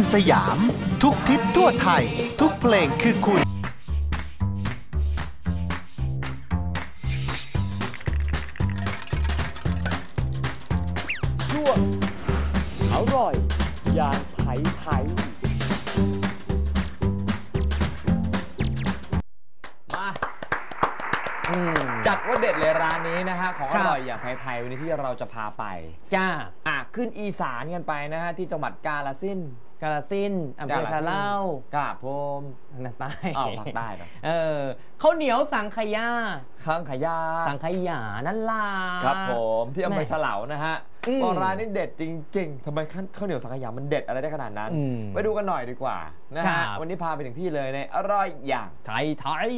สยามทุกทิศทั่วไทยทุกเพลงคือคุณช่วงอร่อยอย่างไทยมาจัดว่าเด็ดเลยร้านนี้นะฮะของอร่อยอย่างไทยวันนี้ที่เราจะพาไปจ้าขึ้นอีสานกันไปนะฮะที่จังหวัดกาฬสินธุ์อำเภอชะเล่ากาบพมนั่นใต้ภาคใต้เนาะข้าวเหนียวสังขยาสังขยานั่นล่ะครับผมที่อำเภอฉลานะฮะร้านนี้เด็ดจริงๆทำไมข้าวเหนียวสังขยามันเด็ดอะไรได้ขนาดนั้นไปดูกันหน่อยดีกว่านะฮะวันนี้พาไปถึงที่เลยในอร่อยอย่างไทย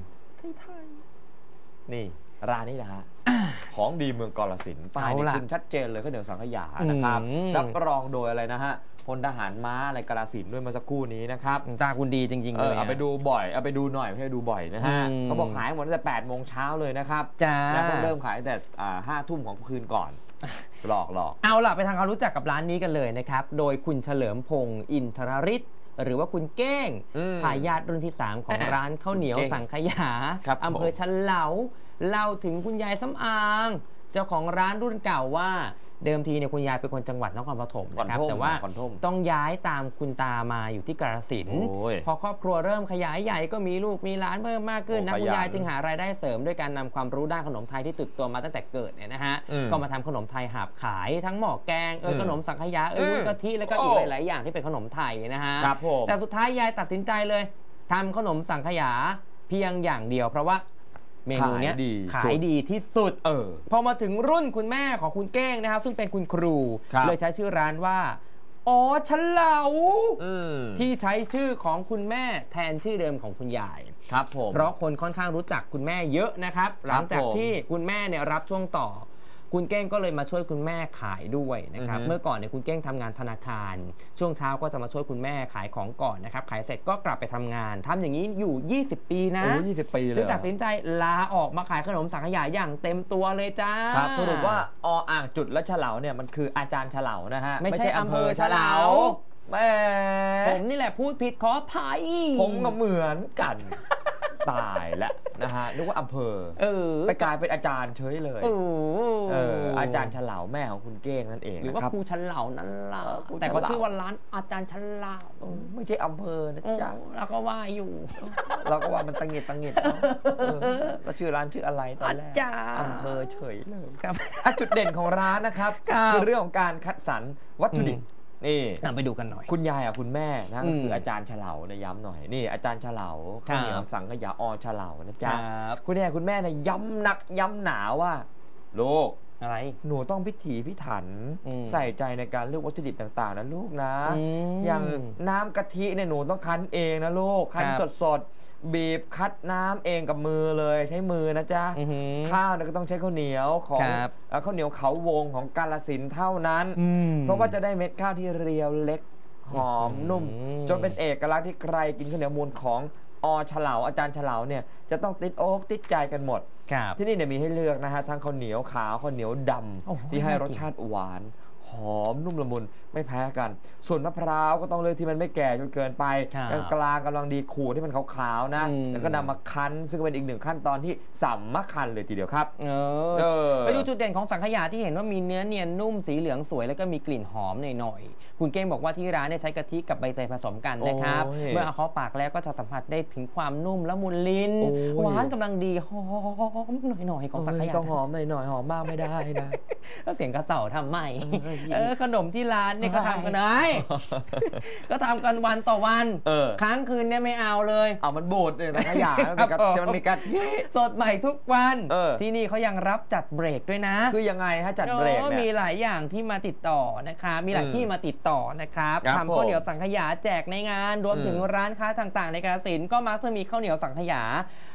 นี่ร้านนี้นะฮะของดีเมืองกาฬสินธุ์ป้ายนี่ขึ้นชัดเจนเลยข้าวเหนียวสังขยานะครับรับรองโดยอะไรนะฮะพลทหารม้าอะไรกาฬสินธุ์ด้วยเมื่อสักครู่นี้นะครับตาคุณดีจริงๆเลยเอาไปดูบ่อยเอาไปดูหน่อยไม่ใช่ดูบ่อยนะฮะเขาบอกขายหมดตั้งแต่8 โมงเช้าเลยนะครับแล้วก็เริ่มขายตั้งแต่5 ทุ่มของคืนก่อนหลอกเอาล่ะไปทางความรู้จักกับร้านนี้กันเลยนะครับโดยคุณเฉลิมพงศ์อินทรฤทธิ์หรือว่าคุณเก้งทายาทรุ่นที่3ของร้านข้าวเหนียวสังขยาอำเภอฉลาเล่าถึงคุณยายสำอางเจ้าของร้านรุ่นเก่าว่าเดิมทีเนี่ยคุณยายเป็นคนจังหวัดนครปฐมนะครับแต่ว่าต้องย้ายตามคุณตามาอยู่ที่กาฬสินธุ์พอครอบครัวเริ่มขยายใหญ่ก็มีลูกมีหลานเพิ่มมากขึ้นนะคุณยายจึงหารายได้เสริมด้วยการนำความรู้ด้านขนมไทยที่ติดตัวมาตั้งแต่เกิดเนี่ยนะฮะก็มาทำขนมไทยหาบขายทั้งหม้อแกงขนมสังขยาวุ้นกะทิแล้วก็อีกหลายๆอย่างที่เป็นขนมไทยนะฮะแต่สุดท้ายยายตัดสินใจเลยทำขนมสังขยาเพียงอย่างเดียวเพราะว่าเมนูนี้ขายดีที่สุดพอมาถึงรุ่นคุณแม่ของคุณเก้งนะครับซึ่งเป็นคุณครูเลยใช้ชื่อร้านว่าฉลาที่ใช้ชื่อของคุณแม่แทนชื่อเดิมของคุณยายครับผมเพราะคนค่อนข้างรู้จักคุณแม่เยอะนะครับหลังจากที่คุณแม่เนี่ยรับช่วงต่อคุณเก้งก็เลยมาช่วยคุณแม่ขายด้วยนะครับเมื่อก่อนเนี่ยคุณเก้งทำงานธนาคารช่วงเช้าก็จะมาช่วยคุณแม่ขายของก่อนนะครับขายเสร็จก็กลับไปทำงานทำอย่างนี้อยู่20 ปีนะ 20 ปีเลยจึงตัดสินใจลาออกมาขายขนมสังขยาอย่างเต็มตัวเลยจ้าครับสรุปว่าอ่างจุดและเฉลาเนี่ยมันคืออาจารย์เฉลานะฮะไม่ใช่อำเภอเฉลาแม่ผมนี่แหละพูดผิดขออภัยผมก็เหมือนกันตายแล้วนะฮะนึกว่าอำเภอไปกลายเป็นอาจารย์เฉยเลยอาจารย์เฉลาแม่ของคุณเก้งนั่นเองหรือว่าครูเฉลานั่นล่ะแต่ก็ชื่อว่าร้านอาจารย์เฉลาไม่ใช่อำเภอนะจ๊ะเราก็ว่าอยู่เราก็ว่ามันตังเงียแล้วชื่อร้านชื่ออะไรตอนแรกอำเภอเฉยเลยครับจุดเด่นของร้านนะครับคือเรื่องของการคัดสรรวัตถุดิบนี่ไปดูกันหน่อยคุณยายคุณแม่นะก็คืออาจารย์เฉลานะย้ำหน่อยนี่อาจารย์เฉลาข้าวเหนียวสังขยาเฉลานะจ๊ะคุณยายคุณแม่นะย้ำนักย้ำหนาว่าลูกอะไรหนูต้องพิถีพิถันใส่ใจในการเลือกวัตถุดิบต่างๆนะลูกนะอย่างน้ำกะทิเนี่ยหนูต้องคั้นเองนะลูกคั้นสดๆบีบคัดน้ำเองกับมือเลยใช้มือนะจ๊ะข้าวเนี่ยก็ต้องใช้ข้าวเหนียวของข้าวเหนียวเขาวงของกาฬสินธุ์เท่านั้นเพราะว่าจะได้เม็ดข้าวที่เรียวเล็กหอมนุ่มจนเป็นเอกลักษณ์ที่ใครกินข้าวเหนียวมูลของเฉลาอาจารย์เฉลาเนี่ยจะต้องติดอกติดใจกันหมดที่นี่เนี่ยมีให้เลือกนะฮะทั้งข้าวเหนียวขาวข้าวเหนียวดำที่ให้รสชาติหวานหอมนุ่มละมุนไม่แพ้กันส่วนมะพร้าวก็ต้องเลือกที่มันไม่แก่จนเกินไปกลางกำลังดีขูดที่มันขาวๆนะแล้วก็นำมาคั้นซึ่งเป็นอีกหนึ่งขั้นตอนที่สำคัญเลยทีเดียวครับไปดูจุดเด่นของสังขยาที่เห็นว่ามีเนื้อเนียนนุ่มสีเหลืองสวยแล้วก็มีกลิ่นหอมหน่อยๆคุณเก้งบอกว่าที่ร้านเนี่ยใช้กะทิกับใบเตยผสมกันนะครับเมื่อเอาเข้าปากแล้วก็จะสัมผัสได้ถึงความนุ่มละมุนลิ้นหวานกำลังดีหอมหน่อยๆของสังขยาต้องหอมหน่อยๆหอมมากไม่ได้นะก็เสียงกระเสาทำไมขนมที่ร้านเนี่ยก็ทำกันได้ก็ทำกันวันต่อวันค้างคืนเนี่ยไม่เอาเลยมันบูดเลยสังขยามันมีกะทิสดใหม่ทุกวันที่นี่เขายังรับจัดเบรกด้วยนะคือยังไงฮะจัดเบรกเนี่ยมีหลายอย่างที่มาติดต่อนะคะมีหลายที่มาติดต่อนะครับทำข้าวเหนียวสังขยาแจกในงานรวมถึงร้านค้าต่างๆในกาฬสินธุ์ก็มักจะมีข้าวเหนียวสังขยา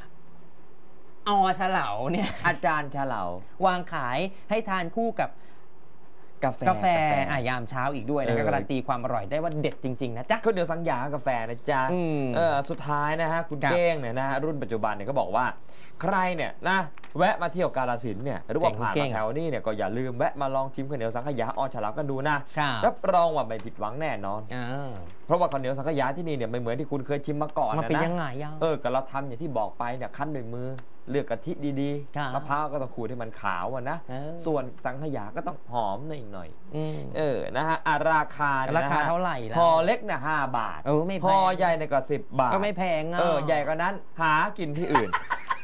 เฉลาเนี่ยอาจารย์เฉลาวางขายให้ทานคู่กับกาแฟยามเช้าอีกด้วยนะครับการันตีความอร่อยได้ว่าเด็ดจริงๆนะจ๊ะข้าวเหนียวสังขยากาแฟนะจ๊ะสุดท้ายนะฮะคุณเก้งเนี่ยนะรุ่นปัจจุบันเนี่ยก็บอกว่าใครเนี่ยนะแวะมาเที่ยวกาฬสินธุ์เนี่ยหรือว่าผ่านมาแถวนี้เนี่ยก็อย่าลืมแวะมาลองชิมข้าวเหนียวสังขยาเฉลากันดูนะรับรองว่าไม่ผิดหวังแน่นอนเพราะว่าข้าวเหนียวสังขยาที่นี่เนี่ยไม่เหมือนที่คุณเคยชิมมาก่อนมันนะเป็นยังไงยังก็เราทำอย่างที่บอกไปเนี่ยคั้นด้วยมือเลือกกะทิดีครับๆมะพร้าวก็ต้องขูดให้มันขาวนะ ส่วนสังขยาก็ต้องหอมหน่อยนะฮะราคาเนี่ยราคาเท่าไหร่ล่ะพอเล็กเนี่ย5 บาทไม่แพงพอใหญ่เนี่ยก็10 บาทก็ไม่แพงใหญ่กว่านั้นหากินที่อื่น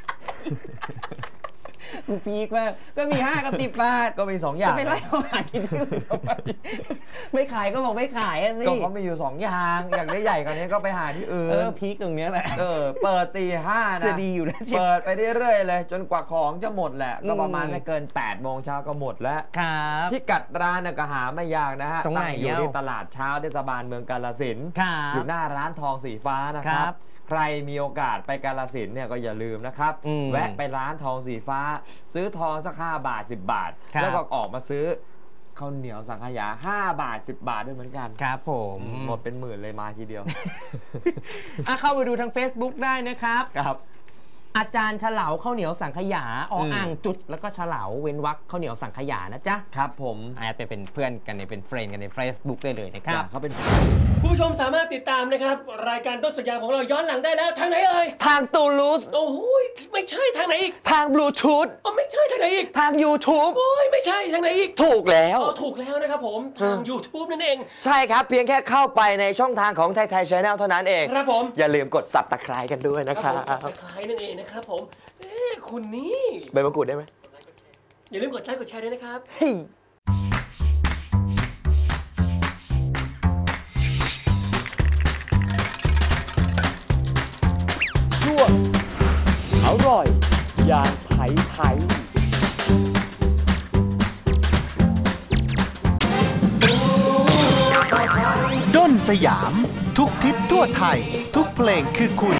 กูพีกมากก็มี5 กับ 10 บาทก็มี2 อย่าจะงไปไล่เขาหากินที่อื่นทำไมไม่ขายก็บอกไม่ขายสิก็เขามีอยู่2 อย่างอยากได้ใหญ่กว่านี้ก็ไปหาที่อื่นพีกตรงเนี้ยแหละเปิดตี 5นะจะดีอยู่นะเชฟเปิดไปเรื่อยๆเลยจนกว่าของจะหมดแหละก็ประมาณไม่เกิน8 โมงเช้าก็หมดแล้วครับพิกัดร้านก็หาไม่ยากนะฮะตรงไหนตั้อยู่ที่ตลาดเช้าเทศบาลเมืองกาฬสินธุ์ครับอยู่หน้าร้านทองสีฟ้านะครับ ใครมีโอกาสไปกาฬสินธุ์เนี่ยก็อย่าลืมนะครับ แวะไปร้านทองสีฟ้า ซื้อทองสัก5 บาท 10 บาท แล้วก็ออกมาซื้อข้าวเหนียวสังขยา5 บาท 10 บาทด้วยเหมือนกันครับผมหมดเป็นหมื่นเลยมาทีเดียวเข้าไปดูทาง Facebook ได้นะครับครับอาจารย์เฉลาข้าวเหนียวสังขยาอ่างจุดแล้วก็เฉลาเว้นวรรคข้าวเหนียวสังขยานะจ๊ะครับผมอาจจะเป็นเพื่อนกันเป็นเฟรนด์กันใน Facebook ได้เลยนะครับเขาเป็นคุณผู้ชมสามารถติดตามนะครับรายการต้นสัญญาของเราย้อนหลังได้แล้วทางไหนเอ่ยทางตูลูสโอ้โหไม่ใช่ทางไหนอีกทางบลูทูธอ๋อไม่ใช่ทางไหนอีกทาง YouTube โอ้ยไม่ใช่ทางไหนอีกถูกแล้วอ๋อถูกแล้วนะครับผมทาง YouTube นั่นเองใช่ครับ เพียงแค่เข้าไปในช่องทางของไทยไทย Channel เท่านั้นเองครับผมอย่าลืมกด Subscribe กันด้วยนะคครัรับบ ผมคล้ายๆนั่นเองนะครับผมคุณนี่ใบมะกรูดได้ไหมอย่าลืมกดไลค์กดแชร์ด้วยนะครับเฮ้ยช่วงอร่อยอย่างไทยไทยด้นสยาม ทุกทิศทั่วไทย ทุกเพลงคือคุณ